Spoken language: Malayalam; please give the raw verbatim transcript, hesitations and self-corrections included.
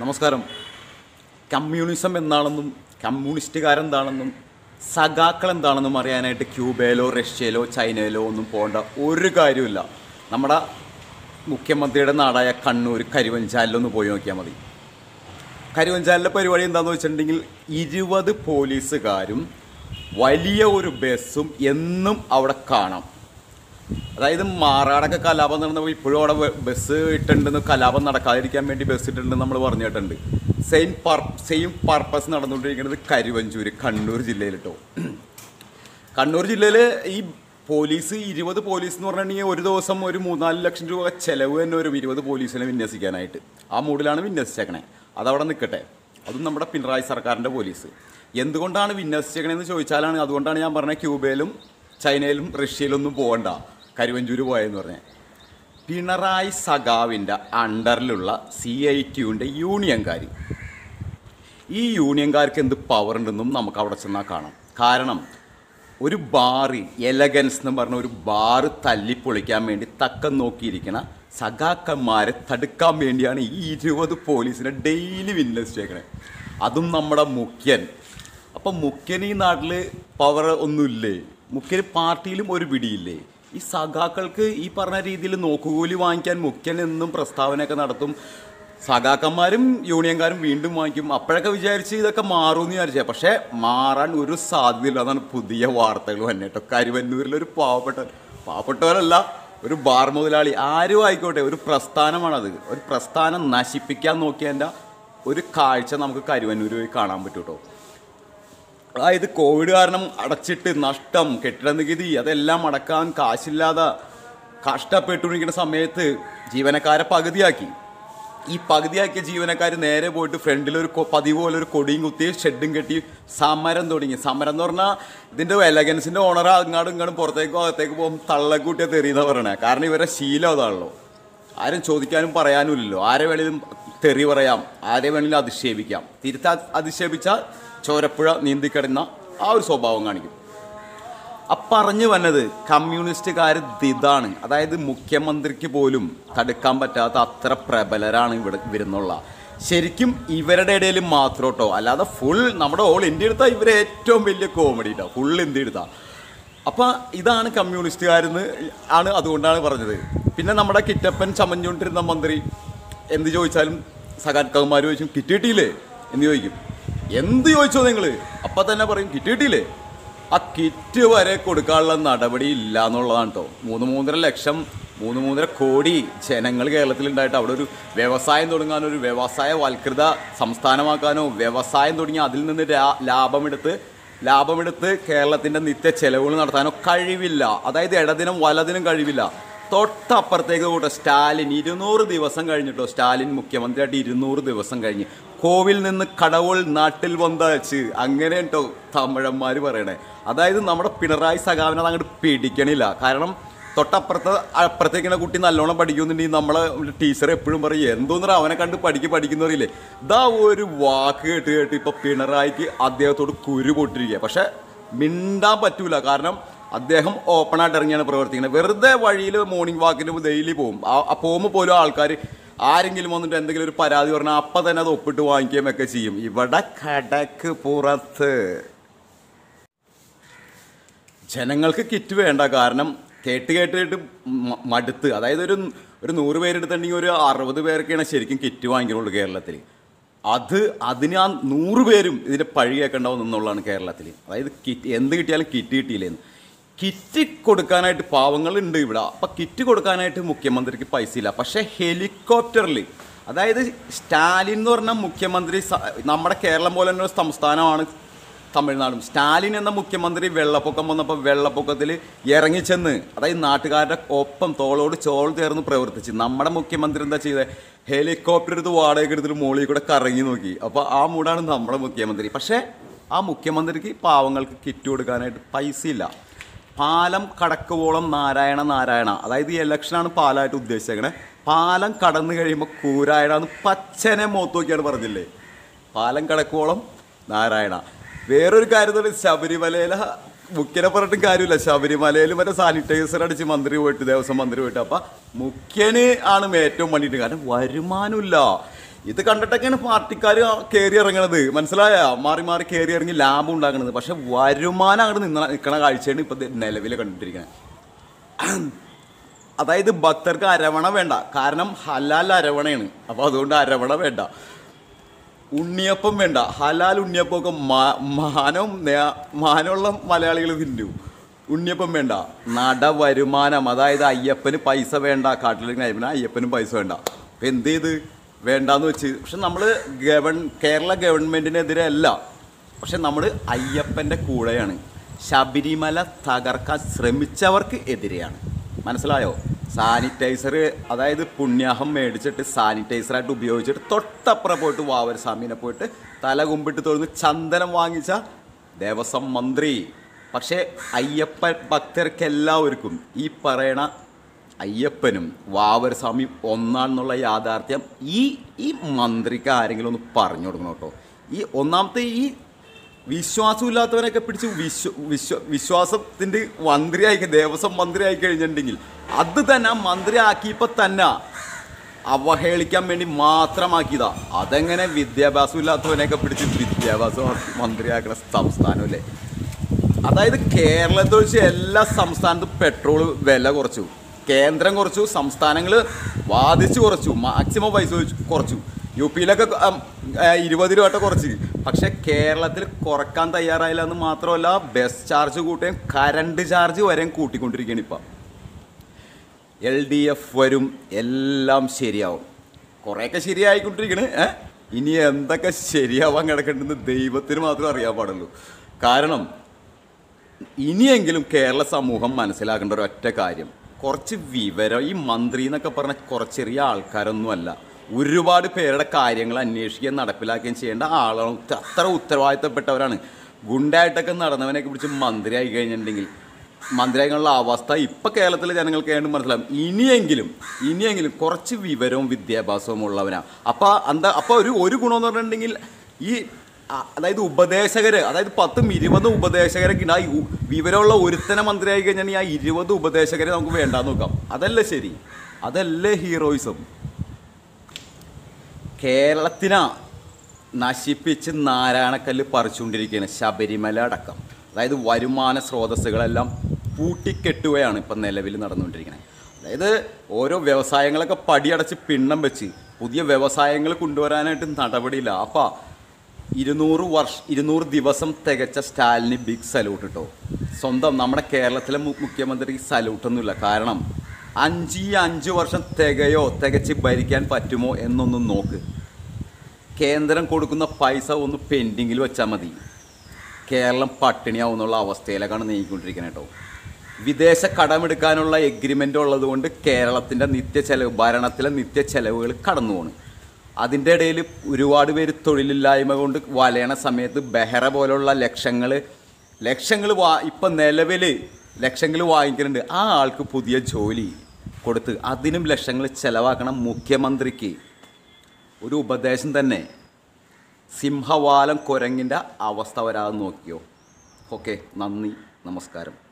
നമസ്കാരം. കമ്മ്യൂണിസം എന്താണെന്നും കമ്മ്യൂണിസ്റ്റുകാരെന്താണെന്നും സഖാക്കൾ എന്താണെന്നും അറിയാനായിട്ട് ക്യൂബയിലോ റഷ്യയിലോ ചൈനയിലോ ഒന്നും പോകേണ്ട ഒരു കാര്യമില്ല. നമ്മുടെ മുഖ്യമന്ത്രിയുടെ നാടായ കണ്ണൂർ കരുവഞ്ചാലിലൊന്ന് പോയി നോക്കിയാൽ മതി. കരുവഞ്ചാലിലെ പരിപാടി എന്താണെന്ന് വെച്ചിട്ടുണ്ടെങ്കിൽ ഇരുപത് പോലീസുകാരും വലിയ ഒരു ബസ്സും എന്നും അവിടെ കാണാം. അതായത് മാറാടൊക്കെ കലാപം നടന്നപ്പോൾ ഇപ്പോഴും അവിടെ ബസ് ഇട്ടിട്ടുണ്ടെന്ന്, കലാപം നടക്കാതിരിക്കാൻ വേണ്ടി ബസ് ഇട്ടിട്ടുണ്ടെന്ന് നമ്മൾ പറഞ്ഞിട്ടുണ്ട്. സെയിം പർ സെയിം പർപ്പസ് നടന്നുകൊണ്ടിരിക്കുന്നത് കരുവഞ്ചൂർ കണ്ണൂർ ജില്ലയിൽ കേട്ടോ. കണ്ണൂർ ജില്ലയിൽ ഈ പോലീസ് ഇരുപത് പോലീസ് എന്ന് പറഞ്ഞിട്ടുണ്ടെങ്കിൽ ഒരു ദിവസം ഒരു മൂന്നാല് ലക്ഷം രൂപ ചിലവ് തന്നെ വരും ഇരുപത് പോലീസിനെ വിന്യസിക്കാനായിട്ട്. ആ മൂഡിലാണ് വിന്യസിച്ചേക്കണേ. അതവിടെ നിൽക്കട്ടെ. അതും നമ്മുടെ പിണറായി സർക്കാരിൻ്റെ പോലീസ്. എന്തുകൊണ്ടാണ് വിന്യസിച്ചേക്കണേന്ന് ചോദിച്ചാലാണ്, അതുകൊണ്ടാണ് ഞാൻ പറഞ്ഞത് ക്യൂബയിലും ചൈനയിലും റഷ്യയിലൊന്നും പോകണ്ട, കരുവഞ്ചൂർ പോയെന്ന് പറഞ്ഞത്. പിണറായി സഖാവിൻ്റെ അണ്ടറിലുള്ള സി ഐ ടിയുവിൻ്റെ യൂണിയൻകാർ, ഈ യൂണിയൻകാർക്ക് എന്ത് പവർ ഉണ്ടെന്നും നമുക്ക് അവിടെ ചെന്നാൽ കാണാം. കാരണം ഒരു ബാറ്, എലഗൻസ് എന്ന് പറഞ്ഞ ഒരു ബാറ് തല്ലിപ്പൊളിക്കാൻ വേണ്ടി തക്കം നോക്കിയിരിക്കണ സഖാക്കന്മാരെ തടുക്കാൻ വേണ്ടിയാണ് ഈ ഇരുപത് പോലീസിനെ ഡെയിലി വിന്യസിച്ചേക്കണേ. അതും നമ്മുടെ മുഖ്യൻ. അപ്പം മുഖ്യൻ ഈ നാട്ടിൽ പവർ ഒന്നുമില്ലേ? മുഖ്യൻ പാർട്ടിയിലും ഒരു പിടിയില്ലേ? ഈ സഖാക്കൾക്ക് ഈ പറഞ്ഞ രീതിയിൽ നോക്കുകൂലി വാങ്ങിക്കാൻ മുഖ്യൻ എന്നും പ്രസ്താവനയൊക്കെ നടത്തും. സഖാക്കന്മാരും യൂണിയൻകാരും വീണ്ടും വാങ്ങിക്കും. അപ്പോഴൊക്കെ വിചാരിച്ച് ഇതൊക്കെ മാറുമെന്ന് വിചാരിച്ചാൽ, പക്ഷേ മാറാൻ ഒരു സാധ്യതയില്ല. അതാണ് പുതിയ വാർത്തകൾ തന്നെ കേട്ടോ. കരുവന്നൂരിലൊരു പാവപ്പെട്ട പാവപ്പെട്ടവരല്ല, ഒരു ബാർ മുതലാളി, ആരും ആയിക്കോട്ടെ, ഒരു പ്രസ്ഥാനമാണത്. ഒരു പ്രസ്ഥാനം നശിപ്പിക്കാൻ നോക്കിയതിൻ്റെ ഒരു കാഴ്ച നമുക്ക് കരുവന്നൂർ പോയി കാണാൻ പറ്റും കേട്ടോ. അതായത് കോവിഡ് കാരണം അടച്ചിട്ട് നഷ്ടം, കെട്ടിട നികുതി അതെല്ലാം അടക്കാൻ കാശില്ലാതെ കഷ്ടപ്പെട്ടുകൊണ്ടിരിക്കുന്ന സമയത്ത് ജീവനക്കാരെ പകുതിയാക്കി. ഈ പകുതിയാക്കിയ ജീവനക്കാർ നേരെ പോയിട്ട് ഫ്രണ്ടിലൊരു പതിവ് പോലെ ഒരു കൊടിയും കുത്തി ഷെഡും കെട്ടി സമരം തുടങ്ങി. സമരം എന്ന് പറഞ്ഞാൽ ഇതിൻ്റെ എലഗൻസിൻ്റെ ഓണർ അങ്ങാടും ഇങ്ങോട്ടും പുറത്തേക്കോ അകത്തേക്ക് പോകുമ്പോൾ തള്ളക്കൂട്ടിയെ തെറിയെന്ന് പറയണേ. കാരണം ഇവരെ ശീലം അതാണല്ലോ. ആരും ചോദിക്കാനും പറയാനും ഇല്ലല്ലോ. ആരെ വേണേലും തെറി പറയാം, ആരെ വേണേലും അധിക്ഷേപിക്കാം. തിരുത്താ അധിക്ഷേപിച്ചാൽ ചോരപ്പുഴ നീന്തിക്കിടന്ന ആ ഒരു സ്വഭാവം കാണിക്കും. അപ്പം പറഞ്ഞു വന്നത് കമ്മ്യൂണിസ്റ്റുകാർ ഇതാണ്. അതായത് മുഖ്യമന്ത്രിക്ക് പോലും തടുക്കാൻ പറ്റാത്ത അത്ര പ്രബലരാണ് ഇവിടെ വരുന്നുള്ള. ശരിക്കും ഇവരുടെ ഇടയിൽ മാത്രം കേട്ടോ, അല്ലാതെ ഫുൾ നമ്മുടെ ഓൾ ഇന്ത്യ എടുത്താൽ ഇവരെ ഏറ്റവും വലിയ കോമഡി കേട്ടോ, ഫുൾ ഇന്ത്യ എടുത്താൽ. അപ്പം ഇതാണ് കമ്മ്യൂണിസ്റ്റുകാരെന്ന് ആണ്, അതുകൊണ്ടാണ് പറഞ്ഞത്. പിന്നെ നമ്മുടെ കിറ്റപ്പൻ ചമഞ്ഞുകൊണ്ടിരുന്ന മന്ത്രി എന്ത് ചോദിച്ചാലും സഖാക്കന്മാർ ചോദിച്ചും കിറ്റ് കിട്ടിയില്ലേ എന്ന് ചോദിക്കും. എന്ത് ചോദിച്ചോ നിങ്ങൾ? അപ്പം തന്നെ പറയും കിറ്റ് കിട്ടിയില്ലേ. ആ കിറ്റ് വരെ കൊടുക്കാനുള്ള നടപടി ഇല്ല എന്നുള്ളതാണ് കേട്ടോ. മൂന്ന് മൂന്നര ലക്ഷം മൂന്ന് മൂന്നര കോടി ജനങ്ങൾ കേരളത്തിലുണ്ടായിട്ട് അവിടെ ഒരു വ്യവസായം തുടങ്ങാനോ, ഒരു വ്യവസായവൽകൃത സംസ്ഥാനമാക്കാനോ, വ്യവസായം തുടങ്ങി അതിൽ നിന്ന് ലാഭമെടുത്ത് ലാഭമെടുത്ത് കേരളത്തിൻ്റെ നിത്യ ചെലവുകൾ നടത്താനോ കഴിവില്ല. അതായത് ഇടദിനം വലദിനം കഴിവില്ല. തൊട്ടപ്പുറത്തേക്ക് കൂട്ടെ സ്റ്റാലിൻ ഇരുന്നൂറ് ദിവസം കഴിഞ്ഞിട്ടോ, സ്റ്റാലിൻ മുഖ്യമന്ത്രിയായിട്ട് ഇരുന്നൂറ് ദിവസം കഴിഞ്ഞ് കോവിൽ നിന്ന് കടവുൾ നാട്ടിൽ വന്നച്ച്, അങ്ങനെ കേട്ടോ തമിഴന്മാർ പറയണേ. അതായത് നമ്മുടെ പിണറായി സഖാവിനെ അത് അങ്ങോട്ട് പിടിക്കണില്ല. കാരണം തൊട്ടപ്പുറത്ത് അപ്പുറത്തേക്കിനെ കുട്ടി നല്ലോണം പഠിക്കുന്നുണ്ടെങ്കിൽ നമ്മളെ ടീച്ചർ എപ്പോഴും പറയും എന്തോന്നറ അവനെ കണ്ട് പഠിക്ക് പഠിക്കുന്നറിയില്ലേ. ഇതാ ഒരു വാക്ക് കേട്ട് കേട്ട് ഇപ്പോൾ പിണറായിക്ക് അദ്ദേഹത്തോട് കുരു പൊട്ടിരിക്കുക. പക്ഷേ മിണ്ടാൻ പറ്റൂല. കാരണം അദ്ദേഹം ഓപ്പണായിട്ട് ഇറങ്ങിയാണ് പ്രവർത്തിക്കുന്നത്. വെറുതെ വഴിയിൽ മോർണിംഗ് വാക്കിന് ഡെയിലി പോകും. ആ പോകുമ്പോൾ പോലും ആൾക്കാർ ആരെങ്കിലും വന്നിട്ട് എന്തെങ്കിലും ഒരു പരാതി പറഞ്ഞാൽ അപ്പം തന്നെ അത് ഒപ്പിട്ട് വാങ്ങിക്കുകയും ഒക്കെ ചെയ്യും. ഇവിടെ കടക്ക് പുറത്ത് ജനങ്ങൾക്ക് കിറ്റ് വേണ്ട. കാരണം കേട്ട് കേട്ട് കേട്ട് മടുത്ത്. അതായത് ഒരു ഒരു നൂറ് പേരെടുത്തിട്ടുണ്ടെങ്കിൽ ഒരു അറുപത് പേർക്കാണ് ശരിക്കും കിറ്റ് വാങ്ങിക്കുള്ളൂ കേരളത്തിൽ. അത് അതിന് ആ നൂറ് പേരും ഇതിൻ്റെ പഴി കേൾക്കേണ്ടാവും എന്നുള്ളതാണ് കേരളത്തിൽ. അതായത് കിറ്റ് എന്ത് കിട്ടിയാലും കിറ്റ് കിട്ടിയില്ലേന്ന്. കിറ്റ് കൊടുക്കാനായിട്ട് പാവങ്ങളുണ്ട് ഇവിടെ. അപ്പം കിറ്റ് കൊടുക്കാനായിട്ട് മുഖ്യമന്ത്രിക്ക് പൈസ ഇല്ല. പക്ഷേ ഹെലികോപ്റ്ററിൽ, അതായത് സ്റ്റാലിൻ എന്ന് പറഞ്ഞ മുഖ്യമന്ത്രി, നമ്മുടെ കേരളം പോലെ തന്നെ ഒരു സംസ്ഥാനമാണ് തമിഴ്നാടും. സ്റ്റാലിൻ എന്ന മുഖ്യമന്ത്രി വെള്ളപ്പൊക്കം വന്നപ്പോൾ വെള്ളപ്പൊക്കത്തിൽ ഇറങ്ങിച്ചെന്ന്, അതായത് നാട്ടുകാരുടെ ഒപ്പം തോളോട് ചോൾ ചേർന്ന് പ്രവർത്തിച്ച്. നമ്മുടെ മുഖ്യമന്ത്രി എന്താ ചെയ്തത്? ഹെലികോപ്റ്റർ എടുത്ത് വാടക എടുത്തിട്ട് മോളിൽ കൂടെ കറങ്ങി നോക്കി. അപ്പോൾ ആ മൂടാണ് നമ്മുടെ മുഖ്യമന്ത്രി. പക്ഷേ ആ മുഖ്യമന്ത്രിക്ക് പാവങ്ങൾക്ക് കിറ്റ് കൊടുക്കാനായിട്ട് പൈസ ഇല്ല. പാലം കടക്കുവോളം നാരായണ നാരായണ, അതായത് ഈ ഇലക്ഷനാണ് പാലമായിട്ട് ഉദ്ദേശിച്ചേക്കണേ. പാലം കടന്നു കഴിയുമ്പോൾ കൂരായണ എന്ന് പച്ചനെ മുഖത്ത് നോക്കിയാണ് പറഞ്ഞില്ലേ. പാലം കടക്കുവോളം നാരായണ. വേറൊരു കാര്യം, ശബരിമലയിലെ മുഖ്യനെ പറഞ്ഞിട്ടും കാര്യമില്ല. ശബരിമലയിൽ മറ്റേ സാനിറ്റൈസർ അടിച്ച് മന്ത്രി പോയിട്ട്, ദേവസ്വം മന്ത്രി പോയിട്ട്. അപ്പം മുഖ്യന് ആണ് ഏറ്റവും വേണ്ടിയിട്ട്. കാരണം വരുമാനമില്ല. ഇത് കണ്ടിട്ടൊക്കെയാണ് പാർട്ടിക്കാർ കയറി ഇറങ്ങണത്, മനസ്സിലായ? മാറി മാറി കയറി ഇറങ്ങി ലാഭം ഉണ്ടാക്കണത്. പക്ഷെ വരുമാനം അങ്ങോട്ട് നിന്ന നിൽക്കണ കാഴ്ചയാണ് ഇപ്പം നിലവിൽ കണ്ടിട്ടിരിക്കുന്നത്. അതായത് ഭക്തർക്ക് അരവണ വേണ്ട, കാരണം ഹലാൽ അരവണയാണ്. അപ്പോൾ അതുകൊണ്ട് അരവണ വേണ്ട. ഉണ്ണിയപ്പം വേണ്ട, ഹലാൽ ഉണ്ണിയപ്പമൊക്കെ മാനം മാനമുള്ള മലയാളികൾ തിന്നു. ഉണ്ണിയപ്പം വേണ്ട. നട വരുമാനം, അതായത് അയ്യപ്പന് പൈസ വേണ്ട, കാട്ടിലേക്ക് അയ്യപ്പന് അയ്യപ്പനും പൈസ വേണ്ട. അപ്പം എന്ത് ചെയ്ത് വേണ്ടാന്ന് വെച്ച്. പക്ഷെ നമ്മൾ ഗവൺ കേരള ഗവൺമെൻറ്റിനെതിരെ അല്ല, പക്ഷെ നമ്മൾ അയ്യപ്പൻ്റെ കൂടെയാണ്. ശബരിമല തകർക്കാൻ ശ്രമിച്ചവർക്ക് എതിരെയാണ്, മനസ്സിലായോ? സാനിറ്റൈസർ, അതായത് പുണ്യാഹം മേടിച്ചിട്ട് സാനിറ്റൈസറായിട്ട് ഉപയോഗിച്ചിട്ട് തൊട്ടപ്പുറം പോയിട്ട് വാവർ സ്വാമീനെ പോയിട്ട് തല കുമ്പിട്ട് തൊഴുന്ന് ചന്ദനം വാങ്ങിച്ച ദേവസ്വം മന്ത്രി. പക്ഷേ അയ്യപ്പ ഭക്തർക്കെല്ലാവർക്കും ഈ പറയണ അയ്യപ്പനും വാവർ സ്വാമിയും ഒന്നാണെന്നുള്ള യാഥാർത്ഥ്യം ഈ ഈ മന്ത്രിക്ക് ആരെങ്കിലും ഒന്ന് പറഞ്ഞു കൊടുക്കണം കേട്ടോ. ഈ ഒന്നാമത്തെ ഈ വിശ്വാസമില്ലാത്തവനൊക്കെ പിടിച്ച് വിശ്വ വിശ്വ വിശ്വാസത്തിൻ്റെ മന്ത്രിയായി ദേവസ്വം മന്ത്രി ആയി കഴിഞ്ഞിട്ടുണ്ടെങ്കിൽ അത് തന്നെ മന്ത്രി ആക്കിയപ്പോൾ തന്നെ അവഹേളിക്കാൻ വേണ്ടി മാത്രമാക്കിയതാ. അതെങ്ങനെ വിദ്യാഭ്യാസം ഇല്ലാത്തവനെയൊക്കെ പിടിച്ച് വിദ്യാഭ്യാസ മന്ത്രിയാക്കുന്ന സംസ്ഥാനമല്ലേ? അതായത് കേരളത്തിൽ വെച്ച് എല്ലാ സംസ്ഥാനത്തും പെട്രോൾ വില കുറച്ചു, കേന്ദ്രം കുറച്ചു, സംസ്ഥാനങ്ങൾ വാദിച്ച് കുറച്ചു, മാക്സിമം പൈസ കുറച്ചു. യു പിയിലൊക്കെ ഇരുപത് രൂപ കുറച്ച്. പക്ഷെ കേരളത്തിൽ കുറക്കാൻ തയ്യാറായില്ല എന്ന് മാത്രമല്ല, ബസ് ചാർജ് കൂട്ടുകയും കറണ്ട് ചാർജ് വരെയും കൂട്ടിക്കൊണ്ടിരിക്കുകയാണ്. ഇപ്പം എൽ ഡി എഫ് വരും, എല്ലാം ശരിയാവും. കുറേയൊക്കെ ശരിയായിക്കൊണ്ടിരിക്കണ്. ഇനി എന്തൊക്കെ ശരിയാവാൻ കിടക്കേണ്ടതെന്ന് ദൈവത്തിന് മാത്രം അറിയാൻ പാടുള്ളൂ. കാരണം ഇനിയെങ്കിലും കേരള സമൂഹം മനസ്സിലാക്കേണ്ട ഒരു ഒറ്റ കാര്യം, കുറച്ച് വിവരം. ഈ മന്ത്രി എന്നൊക്കെ പറഞ്ഞാൽ കുറച്ച് ചെറിയ ആൾക്കാരൊന്നുമല്ല, ഒരുപാട് പേരുടെ കാര്യങ്ങൾ അന്വേഷിക്കുകയും നടപ്പിലാക്കുകയും ചെയ്യേണ്ട ആളാണ്. അത്ര ഉത്തരവാദിത്തപ്പെട്ടവരാണ്. ഗുണ്ടായിട്ടൊക്കെ നടന്നവനെയൊക്കെ പിടിച്ച് മന്ത്രിയായി കഴിഞ്ഞിട്ടുണ്ടെങ്കിൽ മന്ത്രിയായിട്ടുള്ള അവസ്ഥ ഇപ്പം കേരളത്തിലെ ജനങ്ങൾക്ക് വേണ്ടി മനസ്സിലാവും. ഇനിയെങ്കിലും ഇനിയെങ്കിലും കുറച്ച് വിവരവും വിദ്യാഭ്യാസവും ഉള്ളവനാണ്. അപ്പോൾ എന്താ അപ്പോൾ ഒരു ഒരു ഗുണമെന്ന് പറഞ്ഞിട്ടുണ്ടെങ്കിൽ ഈ അതായത് ഉപദേശകർ, അതായത് പത്തും ഇരുപതും ഉപദേശകരൊക്കെ ഉണ്ട്. ആ വിവരമുള്ള ഒരുത്തനെ മന്ത്രിയായി കഴിഞ്ഞാൽ ആ ഇരുപത് ഉപദേശകരെ നമുക്ക് വേണ്ടാന്ന് നോക്കാം. അതല്ലേ ശരി? അതല്ലേ ഹീറോയിസം? കേരളത്തിനെ നശിപ്പിച്ച് നാരായണക്കല്ല് പറിച്ചുകൊണ്ടിരിക്കുകയാണ് ശബരിമല അടക്കം. അതായത് വരുമാന സ്രോതസ്സുകളെല്ലാം പൂട്ടിക്കെട്ടുകയാണ് ഇപ്പം നിലവിൽ നടന്നുകൊണ്ടിരിക്കുന്നത്. അതായത് ഓരോ വ്യവസായങ്ങളൊക്കെ പടിയടച്ച് പിണ്ണം വെച്ച് പുതിയ വ്യവസായങ്ങൾ കൊണ്ടുവരാനായിട്ട് നടപടിയില്ല. അപ്പോൾ ഇരുന്നൂറ് വർഷ ഇരുന്നൂറ് ദിവസം തികച്ച സ്റ്റാലിന് ബിഗ് സല്യൂട്ട് കേട്ടോ. സ്വന്തം നമ്മുടെ കേരളത്തിലെ മുഖ്യമന്ത്രിക്ക് സല്യൂട്ടൊന്നുമില്ല. കാരണം അഞ്ച് ഈ അഞ്ച് വർഷം തികയോ തികച്ച് ഭരിക്കാൻ പറ്റുമോ എന്നൊന്നും നോക്ക്. കേന്ദ്രം കൊടുക്കുന്ന പൈസ ഒന്ന് പെൻഡിങ്ങിൽ വെച്ചാൽ മതി, കേരളം പട്ടിണിയാവുന്നുള്ള അവസ്ഥയിലേക്കാണ് നീങ്ങിക്കൊണ്ടിരിക്കുന്നത് കേട്ടോ. വിദേശ കടമെടുക്കാനുള്ള എഗ്രിമെൻ്റ് ഉള്ളതുകൊണ്ട് കേരളത്തിൻ്റെ നിത്യ ചെലവ്, ഭരണത്തിലെ നിത്യ ചെലവുകൾ കടന്നു പോണ്. അതിൻ്റെ ഇടയിൽ ഒരുപാട് പേര് തൊഴിലില്ലായ്മ കൊണ്ട് വലയണ സമയത്ത് ബെഹ്റ പോലുള്ള ലക്ഷങ്ങൾ ലക്ഷങ്ങൾ വാ ഇപ്പം നിലവിൽ ലക്ഷങ്ങൾ വാങ്ങിക്കുന്നുണ്ട്. ആ ആൾക്ക് പുതിയ ജോലി കൊടുത്ത് അതിനും ലക്ഷങ്ങൾ ചിലവാക്കണം. മുഖ്യമന്ത്രിക്ക് ഒരു ഉപദേശം തന്നെ, സിംഹവാലം കുരങ്ങിൻ്റെ അവസ്ഥ വരാതെ നോക്കിയോ. ഓക്കെ, നന്ദി, നമസ്കാരം.